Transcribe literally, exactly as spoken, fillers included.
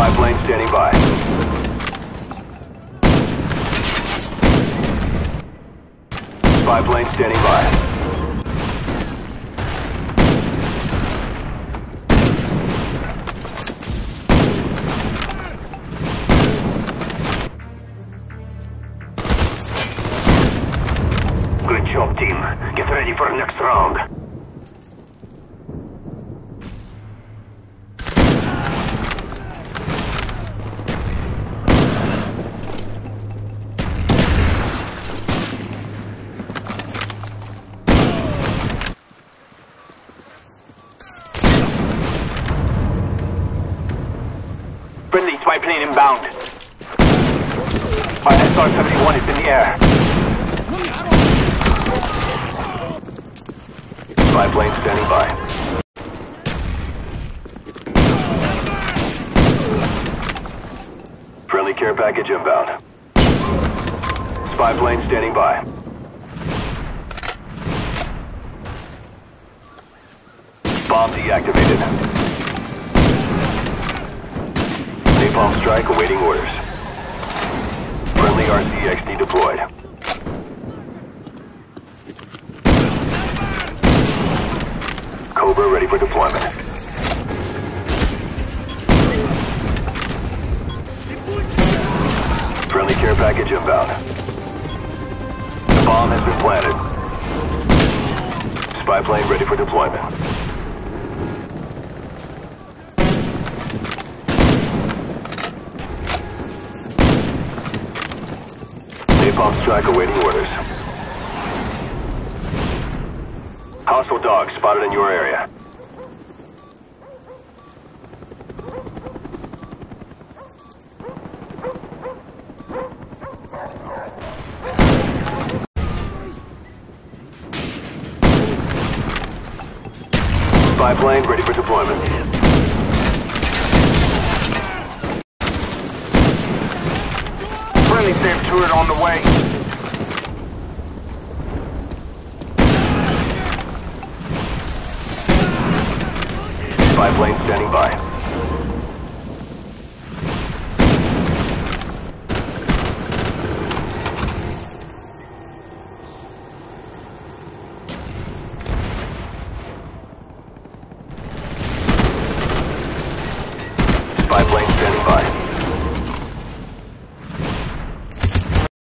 Spy plane standing by. Spy plane standing by. Good job, team. Get ready for the next round. Friendly spy plane inbound. Our S R seventy-one is in the air. Spy plane standing by. Friendly care package inbound. Spy plane standing by. Bomb deactivated. Napalm strike awaiting orders. Friendly R C X D deployed. Cobra ready for deployment. Friendly care package inbound. The bomb has been planted. Spy plane ready for deployment. Napalm strike awaiting orders. Hostile dogs spotted in your area. Spy plane ready for deployment. Friendly safe turret on the way. Spy plane standing by. Spy plane